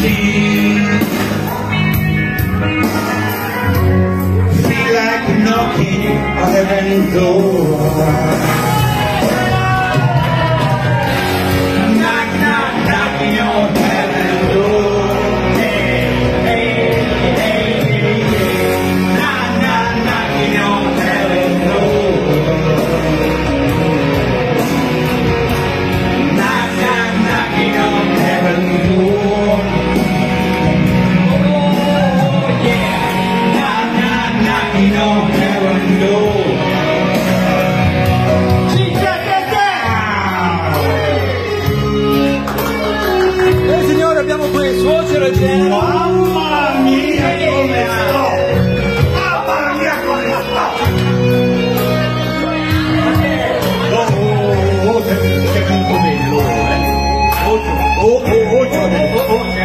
Feel like knocking on heaven's door. Knock, knock, knocking on heaven's door. Hey, hey, hey, hey, hey. Knock, knock, knocking on heaven's door. Knock, knock, knocking on heaven's door. Oh, yeah. Knock, knock, knocking on heaven's door. Signore, abbiamo qui il suocero e genero. Mamma mia come sto! Mamma mia come sto! Oh, si è venuto bene loro, oh,